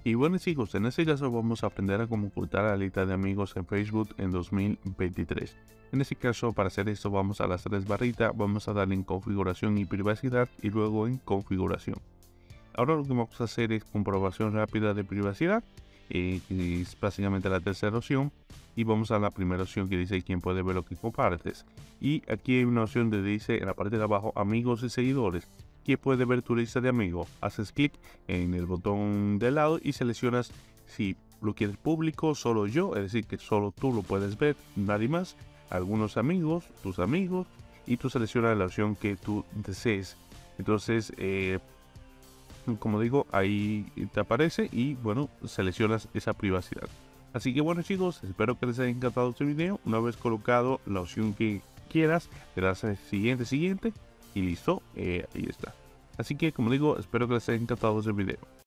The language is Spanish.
Y bueno chicos, en este caso vamos a aprender a cómo ocultar la lista de amigos en Facebook en 2023. En este caso, para hacer esto vamos a las tres barritas, vamos a darle en configuración y privacidad y luego en configuración. Ahora lo que vamos a hacer es comprobación rápida de privacidad, que es básicamente la tercera opción, y vamos a la primera opción que dice quién puede ver lo que compartes. Y aquí hay una opción donde dice en la parte de abajo amigos y seguidores. ¿Quién puede ver tu lista de amigos? Haces clic en el botón de lado y seleccionas si lo quieres público, solo yo, es decir que solo tú lo puedes ver, nadie más, algunos amigos, tus amigos, y tú seleccionas la opción que tú desees. Entonces, como digo, ahí te aparece y bueno, seleccionas esa privacidad. Así que bueno chicos, espero que les haya encantado este video. Una vez colocado la opción que quieras, le das en siguiente y listo, ahí está. Así que como digo, espero que les haya encantado este video.